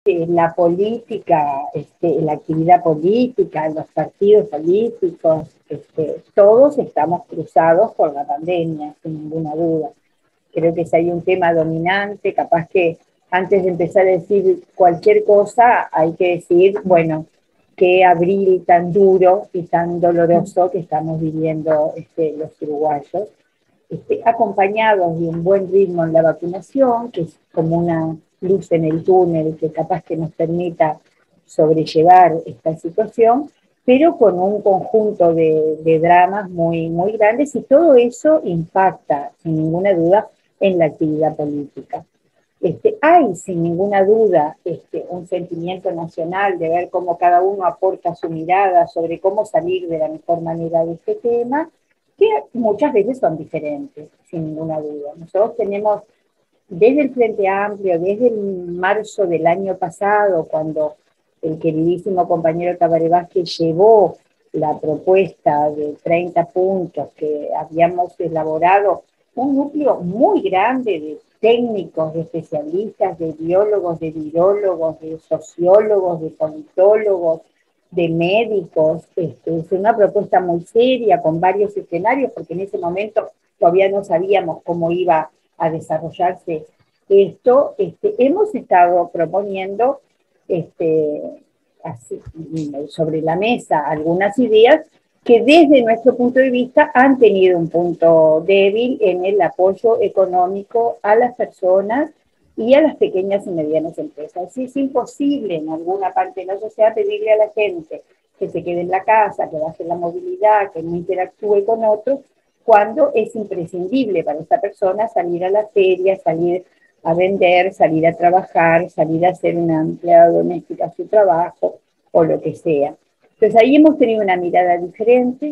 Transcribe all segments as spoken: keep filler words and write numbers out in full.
este, la política, este, la actividad política, los partidos políticos, este, todos estamos cruzados por la pandemia, sin ninguna duda. Creo que si hay un tema dominante, capaz que antes de empezar a decir cualquier cosa, hay que decir, bueno, qué abril tan duro y tan doloroso que estamos viviendo este, los uruguayos, este, acompañados de un buen ritmo en la vacunación, que es como una luz en el túnel que capaz que nos permita sobrellevar esta situación, pero con un conjunto de, de dramas muy, muy grandes, y todo eso impacta, sin ninguna duda, en la actividad política. Este, hay, sin ninguna duda, este, un sentimiento nacional de ver cómo cada uno aporta su mirada sobre cómo salir de la mejor manera de este tema, que muchas veces son diferentes, sin ninguna duda. Nosotros tenemos, desde el Frente Amplio, desde el marzo del año pasado, cuando el queridísimo compañero Tabaré Vázquez llevó la propuesta de treinta puntos que habíamos elaborado, un núcleo muy grande de técnicos, de especialistas, de biólogos, de virólogos, de sociólogos, de politólogos, de médicos. Este, es una propuesta muy seria, con varios escenarios, porque en ese momento todavía no sabíamos cómo iba a desarrollarse esto. Este, hemos estado proponiendo este, así, sobre la mesa algunas ideas que desde nuestro punto de vista han tenido un punto débil en el apoyo económico a las personas y a las pequeñas y medianas empresas. Es imposible en alguna parte de la sociedad pedirle a la gente que se quede en la casa, que baje la movilidad, que no interactúe con otros, cuando es imprescindible para esta persona salir a la feria, salir a vender, salir a trabajar, salir a hacer una empleada doméstica a su trabajo o lo que sea. Entonces ahí hemos tenido una mirada diferente.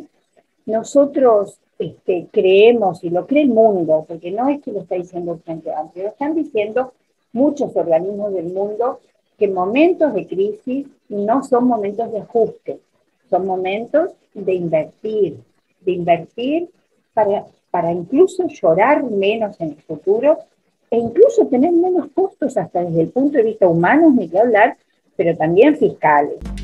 Nosotros este, creemos, y lo cree el mundo, porque no es que lo está diciendo el Frente Amplio, lo están diciendo muchos organismos del mundo, que momentos de crisis no son momentos de ajuste, son momentos de invertir, de invertir para, para incluso llorar menos en el futuro e incluso tener menos costos hasta desde el punto de vista humano, ni que hablar, pero también fiscales.